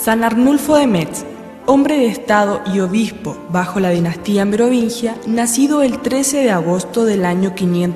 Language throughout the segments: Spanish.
San Arnulfo de Metz, hombre de estado y obispo bajo la dinastía merovingia, nacido el 13 de agosto del año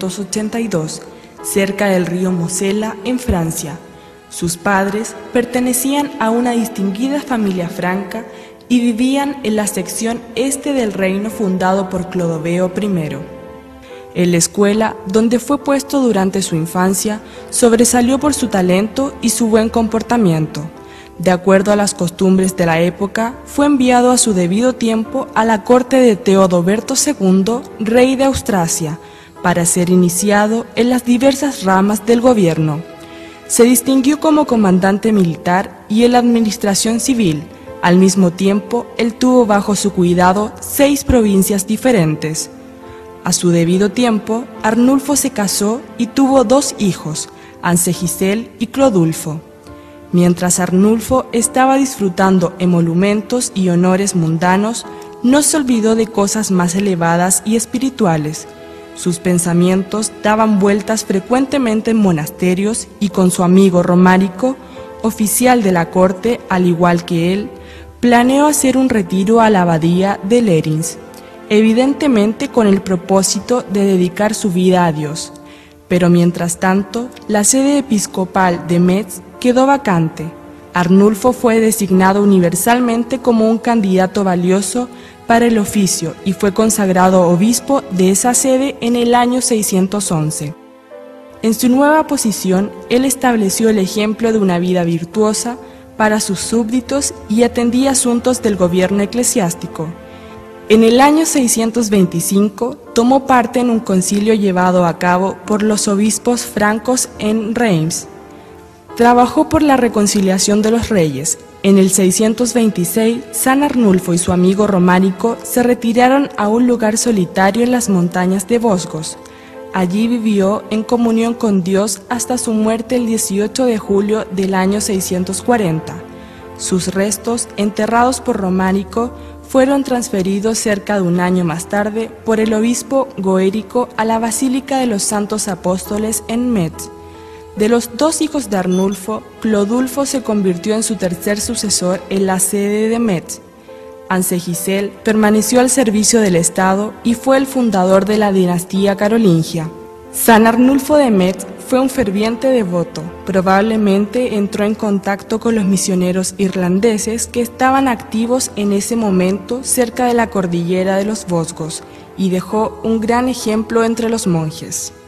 582, cerca del río Mosela, en Francia. Sus padres pertenecían a una distinguida familia franca y vivían en la sección este del reino fundado por Clodoveo I. En la escuela, donde fue puesto durante su infancia, sobresalió por su talento y su buen comportamiento. De acuerdo a las costumbres de la época, fue enviado a su debido tiempo a la corte de Teodoberto II, rey de Austrasia, para ser iniciado en las diversas ramas del gobierno. Se distinguió como comandante militar y en la administración civil. Al mismo tiempo, él tuvo bajo su cuidado 6 provincias diferentes. A su debido tiempo, Arnulfo se casó y tuvo 2 hijos, Ansegisel y Clodulfo. Mientras Arnulfo estaba disfrutando emolumentos y honores mundanos, no se olvidó de cosas más elevadas y espirituales. Sus pensamientos daban vueltas frecuentemente en monasterios y con su amigo Romárico, oficial de la corte al igual que él, planeó hacer un retiro a la abadía de Lerins, evidentemente con el propósito de dedicar su vida a Dios. Pero mientras tanto, la sede episcopal de Metz quedó vacante. Arnulfo fue designado universalmente como un candidato valioso para el oficio y fue consagrado obispo de esa sede en el año 611. En su nueva posición, él estableció el ejemplo de una vida virtuosa para sus súbditos y atendía asuntos del gobierno eclesiástico. En el año 625 tomó parte en un concilio llevado a cabo por los obispos francos en Reims. Trabajó por la reconciliación de los reyes. En el 626, San Arnulfo y su amigo Romárico se retiraron a un lugar solitario en las montañas de Vosgos. Allí vivió en comunión con Dios hasta su muerte el 18 de julio del año 640. Sus restos, enterrados por Romárico, fueron transferidos cerca de un año más tarde por el obispo Goérico a la Basílica de los Santos Apóstoles en Metz. De los 2 hijos de Arnulfo, Clodulfo se convirtió en su tercer sucesor en la sede de Metz. Ansegisel permaneció al servicio del Estado y fue el fundador de la dinastía carolingia. San Arnulfo de Metz fue un ferviente devoto. Probablemente entró en contacto con los misioneros irlandeses que estaban activos en ese momento cerca de la cordillera de los Vosgos y dejó un gran ejemplo entre los monjes.